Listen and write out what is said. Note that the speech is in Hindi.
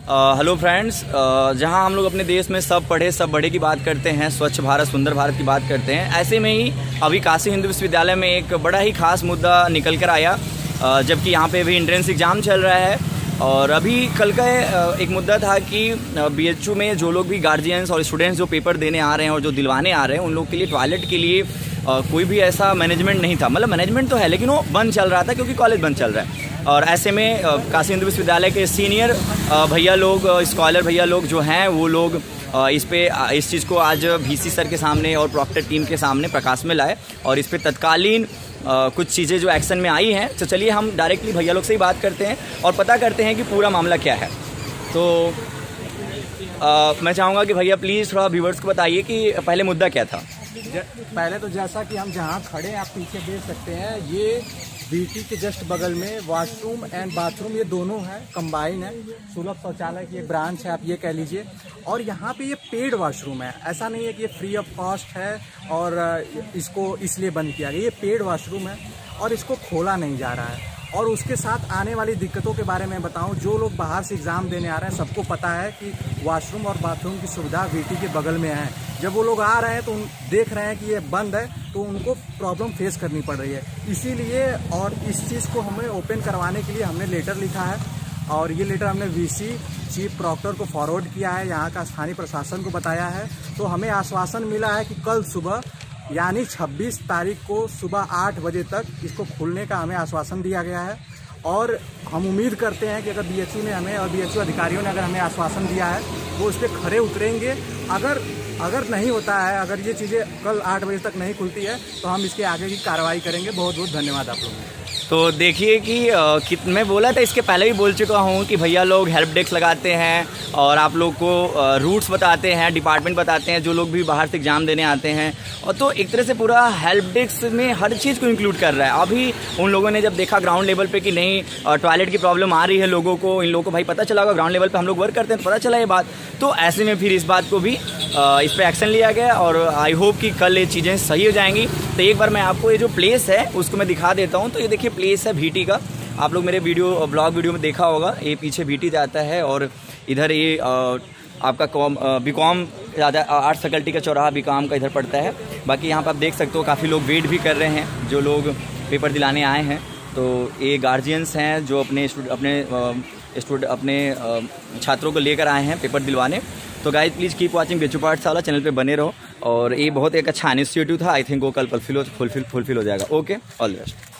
हेलो फ्रेंड्स, जहां हम लोग अपने देश में सब पढ़े सब बढ़े की बात करते हैं, स्वच्छ भारत सुंदर भारत की बात करते हैं, ऐसे में ही अभी काशी हिंदू विश्वविद्यालय में एक बड़ा ही खास मुद्दा निकल कर आया। जबकि यहाँ पे अभी एंट्रेंस एग्ज़ाम चल रहा है और अभी कल का एक मुद्दा था कि BHU में जो लोग भी गार्जियंस और स्टूडेंट्स जो पेपर देने आ रहे हैं और जो दिलवाने आ रहे हैं, उन लोग के लिए टॉयलेट के लिए कोई भी ऐसा मैनेजमेंट नहीं था। मतलब मैनेजमेंट तो है लेकिन वो बंद चल रहा था क्योंकि कॉलेज बंद चल रहा है। और ऐसे में काशी हिंदू विश्वविद्यालय के सीनियर भैया लोग, स्कॉलर भैया लोग जो हैं, वो लोग इस चीज़ को आज VC सर के सामने और प्रॉक्टर टीम के सामने प्रकाश में लाए और इस पर तत्कालीन कुछ चीज़ें जो एक्शन में आई हैं। तो चलिए हम डायरेक्टली भैया लोग से ही बात करते हैं और पता करते हैं कि पूरा मामला क्या है। तो मैं चाहूँगा कि भैया प्लीज़ थोड़ा व्यूवर्स को बताइए कि पहले मुद्दा क्या था। पहले तो जैसा कि हम जहाँ खड़े हैं, आप पीछे देख सकते हैं, ये VT के जस्ट बगल में वॉशरूम एंड बाथरूम ये दोनों है, कंबाइन है। सुलभ शौचालय की एक ब्रांच है, आप ये कह लीजिए। और यहाँ पे ये पेड वॉशरूम है, ऐसा नहीं है कि ये फ्री ऑफ कॉस्ट है और इसको इसलिए बंद किया गया। ये पेड वॉशरूम है और इसको खोला नहीं जा रहा है। और उसके साथ आने वाली दिक्कतों के बारे में बताऊं, जो लोग बाहर से एग्ज़ाम देने आ रहे हैं सबको पता है कि वॉशरूम और बाथरूम की सुविधा VT के बगल में है। जब वो लोग आ रहे हैं तो देख रहे हैं कि ये बंद है, तो उनको प्रॉब्लम फेस करनी पड़ रही है। इसीलिए और इस चीज़ को हमें ओपन करवाने के लिए हमने लेटर लिखा है और ये लेटर हमने VC चीफ प्रॉक्टर को फॉरवर्ड किया है, यहाँ का स्थानीय प्रशासन को बताया है। तो हमें आश्वासन मिला है कि कल सुबह यानी 26 तारीख को सुबह 8 बजे तक इसको खोलने का हमें आश्वासन दिया गया है। और हम उम्मीद करते हैं कि अगर BHU ने हमें और BHU अधिकारियों ने अगर हमें आश्वासन दिया है, वो इस पर खरे उतरेंगे। अगर नहीं होता है, अगर ये चीज़ें कल 8 बजे तक नहीं खुलती है, तो हम इसके आगे की कार्रवाई करेंगे। बहुत बहुत धन्यवाद आप लोगों को। तो देखिए कि मैं बोला था, इसके पहले भी बोल चुका हूँ कि भैया लोग हेल्प डेस्क लगाते हैं और आप लोग को रूट्स बताते हैं, डिपार्टमेंट बताते हैं, जो लोग भी बाहर से एग्ज़ाम देने आते हैं। और तो एक तरह से पूरा हेल्प डेस्क में हर चीज़ को इंक्लूड कर रहा है। अभी उन लोगों ने जब देखा ग्राउंड लेवल पे कि नहीं टॉयलेट की प्रॉब्लम आ रही है लोगों को, इन लोगों को भाई पता चला होगा, ग्राउंड लेवल पर हम लोग वर्क करते हैं तो पता चला ये बात। तो ऐसे में फिर इस बात को भी इस पर एक्शन लिया गया और आई होप कि कल ये चीज़ें सही हो जाएंगी। तो एक बार मैं आपको ये जो प्लेस है उसको मैं दिखा देता हूँ। तो ये देखिए प्लेस है VT का, आप लोग मेरे ब्लॉग वीडियो में देखा होगा। ये पीछे VT जाता है और इधर ये आपका BCom ज़्यादा आर्ट्स फैकल्टी का चौराहा BCom का इधर पड़ता है। बाकी यहाँ पर आप देख सकते हो काफ़ी लोग वेट भी कर रहे हैं, जो लोग पेपर दिलाने आए हैं। तो ये गार्जियंस हैं जो अपने छात्रों को लेकर आए हैं पेपर दिलवाने। तो guys please keep watching BHU Pathshala, channel पे बने रहो। और ये बहुत एक अच्छा इनिशिएटिव था, आई थिंक वो कल फुलफिल हो जाएगा। Okay, all the best.